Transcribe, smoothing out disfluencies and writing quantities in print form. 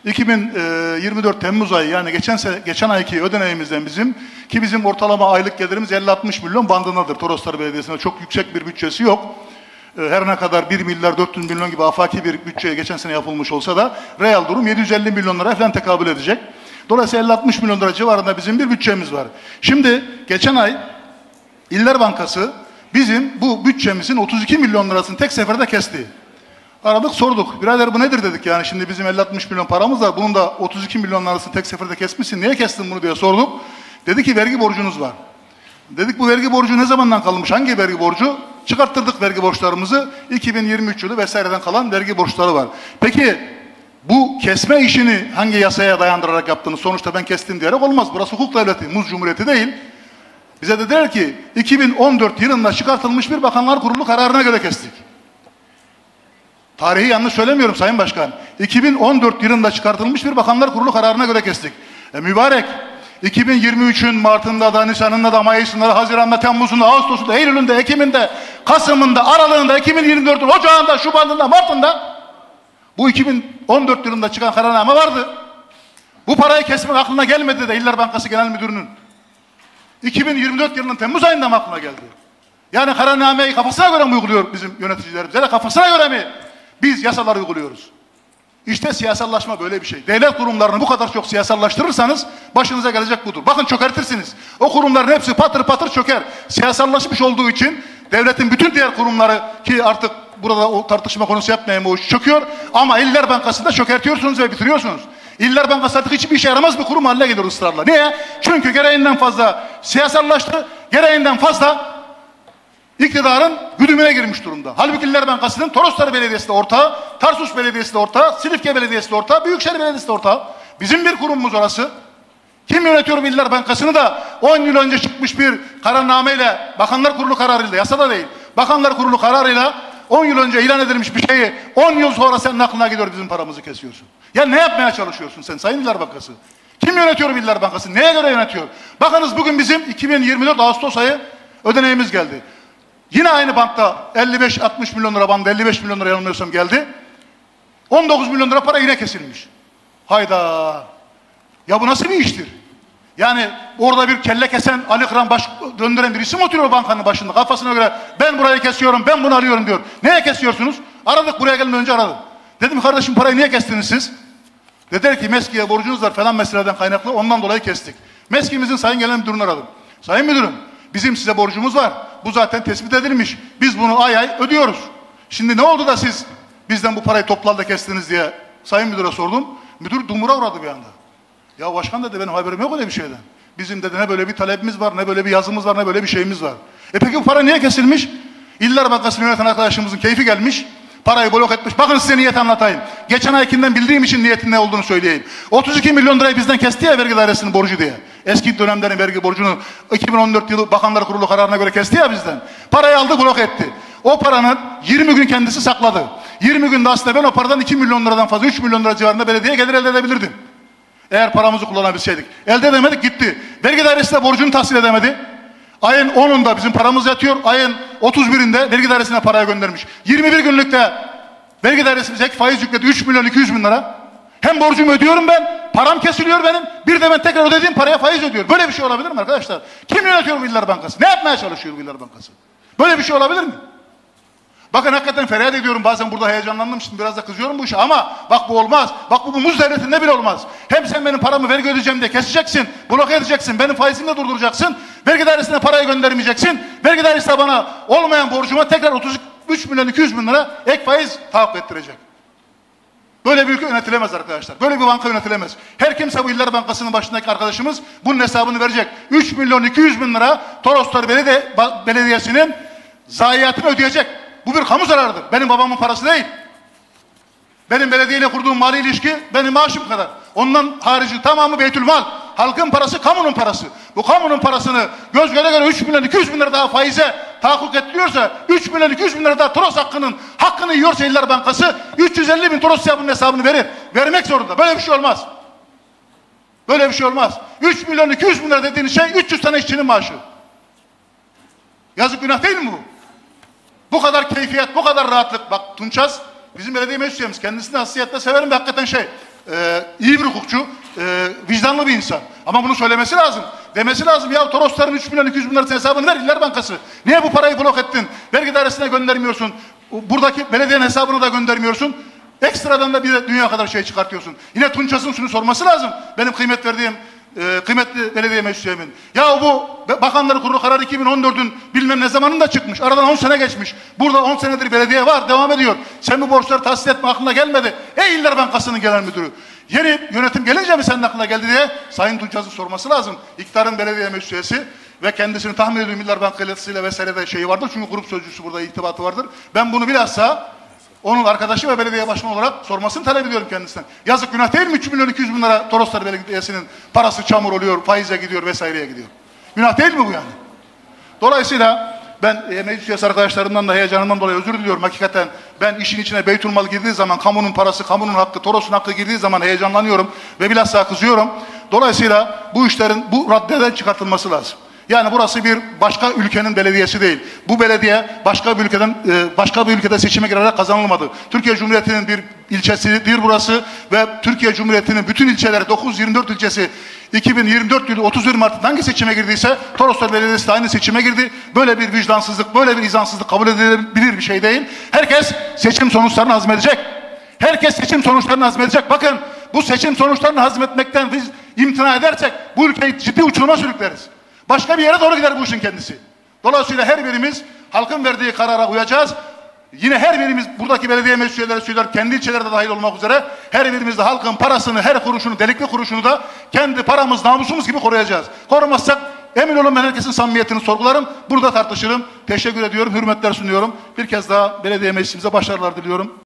2024 Temmuz ayı, yani geçen ayki ödeneğimizden bizim ortalama aylık gelirimiz 50-60 milyon bandındadır. Toroslar Belediyesi'nde çok yüksek bir bütçesi yok. Her ne kadar 1 milyar 400 milyon gibi afaki bir bütçeye geçen sene yapılmış olsa da reel durum 750 milyon lira falan tekabül edecek. Dolayısıyla 50-60 milyon lira civarında bizim bir bütçemiz var. Şimdi geçen ay İller Bankası bizim bu bütçemizin 32 milyon lirasını tek seferde kesti. Aradık, sorduk. Birader bu nedir dedik, yani şimdi bizim 50-60 milyon paramız var. Bunun da 32 milyon lirasını tek seferde kesmişsin. Niye kestin bunu diye sorduk. Dedi ki vergi borcunuz var. Dedik bu vergi borcu ne zamandan kalmış? Hangi vergi borcu? Çıkarttırdık vergi borçlarımızı. 2023 yılı vesaireden kalan vergi borçları var. Peki bu kesme işini hangi yasaya dayandırarak yaptınız? Sonuçta ben kestim diyerek olmaz. Burası hukuk devleti, muz cumhuriyeti değil. Bize dediler ki 2014 yılında çıkartılmış bir Bakanlar Kurulu kararına göre kestik. Tarihi yanlış söylemiyorum Sayın Başkan. 2014 yılında çıkartılmış bir Bakanlar Kurulu kararına göre kestik. Mübarek 2023'ün Mart'ında da, Nisan'ında da, Mayıs'ında da, Haziran'da, Temmuz'unda, Ağustos'unda, Eylül'ünde, Ekim'inde, Kasım'ında, Aralığında, 2024'ün Ocağı'nda, Şubat'ında, Mart'ında bu 2014 yılında çıkan kararname vardı. Bu parayı kesmek aklına gelmedi de İller Bankası Genel Müdürü'nün 2024 yılının Temmuz ayında mı aklına geldi? Yani kararnameyi kafasına göre mi uyguluyor bizim yöneticilerimiz? Yani kafasına göre mi biz yasaları uyguluyoruz? İşte siyasallaşma böyle bir şey. Devlet kurumlarını bu kadar çok siyasallaştırırsanız başınıza gelecek budur. Bakın çökertirsiniz. O kurumların hepsi patır patır çöker. Siyasallaşmış olduğu için devletin bütün diğer kurumları, ki artık burada o tartışma konusu yapmayayım, o iş çöküyor. Ama İller Bankası'nda çökertiyorsunuz ve bitiriyorsunuz. İller Bankası artık hiçbir işe yaramaz bir kurum haline gelir ısrarla. Niye? Çünkü gereğinden fazla siyasallaştı, gereğinden fazla iktidarın güdümüne girmiş durumda. Halbuki İller Bankası'nın Toroslar Belediyesi de ortağı, Tarsus Belediyesi de ortağı, Silifke Belediyesi de ortağı, Büyükşehir Belediyesi de ortağı. Bizim bir kurumumuz orası. Kim yönetiyor İller Bankası'nı da 10 yıl önce çıkmış bir kararnameyle, Bakanlar Kurulu kararıyla, yasada değil, Bakanlar Kurulu kararıyla 10 yıl önce ilan edilmiş bir şeyi 10 yıl sonra senin aklına gidiyor, bizim paramızı kesiyorsun. Ya ne yapmaya çalışıyorsun sen Sayın İller Bankası? Kim yönetiyor İller Bankası? Neye göre yönetiyor? Bakınız bugün bizim 2024 Ağustos ayı ödeneğimiz geldi. Yine aynı bankta 55-60 milyon lira bandı, 55 milyon lira yanılmıyorsam geldi. 19 milyon lira para yine kesilmiş. Hayda! Ya bu nasıl bir iştir? Yani orada bir kelle kesen, Ali Kıran baş döndüren birisi mi oturuyor bankanın başında? Kafasına göre ben burayı kesiyorum, ben bunu alıyorum diyor. Neye kesiyorsunuz? Aradık, buraya gelmeden önce aradım. Dedim kardeşim parayı niye kestiniz siz? Dediler ki MESKİ'ye borcunuz var falan meseleden kaynaklı, ondan dolayı kestik. MESKİ'mizin Sayın Genel Müdürünü aradım. Sayın Müdürüm, bizim size borcumuz var. Bu zaten tespit edilmiş. Biz bunu ay ay ödüyoruz. Şimdi ne oldu da siz bizden bu parayı toplarda kestiniz diye Sayın Müdür'e sordum. Müdür dumura uğradı bir anda. Ya başkan dedi, benim haberim yok öyle bir şeyden. Bizim dedi ne böyle bir talebimiz var, ne böyle bir yazımız var, ne böyle bir şeyimiz var. Peki bu para niye kesilmiş? İller Bankası'nı yöneten arkadaşımızın keyfi gelmiş. Parayı blok etmiş. Bakın size niyeti anlatayım. Geçen aykinden bildiğim için niyetin ne olduğunu söyleyeyim. 32 milyon lirayı bizden kesti ya vergi dairesinin borcu diye. Eski dönemlerin vergi borcunu 2014 yılı Bakanlar Kurulu kararına göre kesti ya bizden. Parayı aldı, blok etti. O paranın 20 gün kendisi sakladı. 20 günde aslında ben o paradan 2 milyon liradan fazla, 3 milyon lira civarında belediye gelir elde edebilirdim. Eğer paramızı kullanabilseydik. Elde edemedik, gitti. Vergi dairesi de borcunu tahsil edemedi. Ayın 10'unda bizim paramız yatıyor. Ayın 31'inde vergi dairesine parayı göndermiş. 21 günlükte vergi dairesi bize faiz yükledi. 3 milyon 200 bin lira. Hem borcumu ödüyorum ben, param kesiliyor benim. Bir de ben tekrar ödediğim paraya faiz ödüyorum. Böyle bir şey olabilir mi arkadaşlar? Kim yönetiyor bu İller Bankası? Ne yapmaya çalışıyor bu İller Bankası? Böyle bir şey olabilir mi? Bakın hakikaten feryat ediyorum, bazen burada heyecanlandım, şimdi biraz da kızıyorum bu işe, ama bak bu olmaz. Bak bu muz devletinde bile olmaz. Hem sen benim paramı vergi ödeyeceğim diye keseceksin, bloke edeceksin, benim faizimi de durduracaksın, vergi dairesine parayı göndermeyeceksin, vergi dairesi de bana olmayan borcuma tekrar 33 milyon 200 bin lira ek faiz tahakkuk ettirecek. Böyle bir ülke yönetilemez arkadaşlar. Böyle bir banka yönetilemez. Her kimse bu İller Bankası'nın başındaki arkadaşımız bunun hesabını verecek. 3 milyon 200 bin lira Toroslar Belediyesi'nin zayiatını ödeyecek. Bu bir kamu zararıdır. Benim babamın parası değil. Benim belediyeyle kurduğum mali ilişki benim maaşım kadar. Ondan harici tamamı beytülmal. Halkın parası, kamunun parası. Bu kamunun parasını göz göre göre 3 milyon 200 bin lira daha faize tahakkuk ettiriyorsa, 3 milyon 200 bin lira daha Toros hakkını yiyorsa İller Bankası 350 bin Toros bunun hesabını verir. Vermek zorunda. Böyle bir şey olmaz. Böyle bir şey olmaz. 3 milyon 200 bin lira dediğiniz şey 300 tane işçinin maaşı. Yazık, günah değil mi bu? Bu kadar keyfiyet, bu kadar rahatlık. Bak Tunçaz bizim belediye meclis üyemiz. Kendisini hassiyetle severim ve hakikaten iyi bir hukukçu, vicdanlı bir insan. Ama bunu söylemesi lazım. Demesi lazım ya Torosların 3 milyon 200 bin lirası hesabını ver İller Bankası. Niye bu parayı blok ettin? Vergi dairesine göndermiyorsun. Buradaki belediyenin hesabını da göndermiyorsun. Ekstradan da bir de dünya kadar şey çıkartıyorsun. Yine Tunças'ın şunu sorması lazım. Benim kıymet verdiğim kıymetli belediye meclisimin. Ya bu Bakanlar Kurulu kararı 2014'ün bilmem ne zamanında çıkmış. Aradan 10 sene geçmiş. Burada 10 senedir belediye var, devam ediyor. Sen bu borçları tahsil etme aklına gelmedi. Ey İller Bankası'nın genel müdürü. Yeni yönetim gelince mi senin aklına geldi diye Sayın Tunças'ın sorması lazım. İktidarın belediye meclisi ve kendisini tahmin ediyorum İller Bankası ile vesaire de şeyi vardır. Çünkü grup sözcüsü burada irtibatı vardır. Ben bunu bilhassa onun arkadaşı ve belediye başkanı olarak sormasını talep ediyorum kendisinden. Yazık günah değil mi? 3 milyon 200 bin lira Toroslar Belediyesi'nin parası çamur oluyor, faize gidiyor vesaireye gidiyor. Günah değil mi bu yani? Dolayısıyla ben meclis üyesi arkadaşlarımdan da heyecanımdan dolayı özür diliyorum. Hakikaten ben işin içine Beytülmal girdiği zaman, kamunun parası, kamunun hakkı, Toros'un hakkı girdiği zaman heyecanlanıyorum ve bilhassa kızıyorum. Dolayısıyla bu işlerin bu raddeden çıkartılması lazım. Yani burası bir başka ülkenin belediyesi değil. Bu belediye başka bir ülkede seçime girerek kazanılmadı. Türkiye Cumhuriyeti'nin bir ilçesidir burası ve Türkiye Cumhuriyeti'nin bütün ilçeleri 924 ilçesi 2024 yılı 31 Mart'ta hangi seçime girdiyse Toroslar Belediyesi de aynı seçime girdi. Böyle bir vicdansızlık, böyle bir izansızlık kabul edilebilir bir şey değil. Herkes seçim sonuçlarını hazmedecek. Herkes seçim sonuçlarını hazmedecek. Bakın bu seçim sonuçlarını hazmetmekten biz imtina edersek bu ülkeyi ciddi uçuruma sürükleriz. Başka bir yere doğru gider bu işin kendisi. Dolayısıyla her birimiz halkın verdiği karara uyacağız. Yine her birimiz buradaki belediye meclis üyeleri söyler, kendi ilçelerde dahil olmak üzere her birimiz de halkın parasını, her kuruşunu, delikli kuruşunu da kendi paramız, namusumuz gibi koruyacağız. Korumazsak emin olun ben herkesin samimiyetini sorgularım. Burada tartışırım. Teşekkür ediyorum, hürmetler sunuyorum. Bir kez daha belediye meclisimize başarılar diliyorum.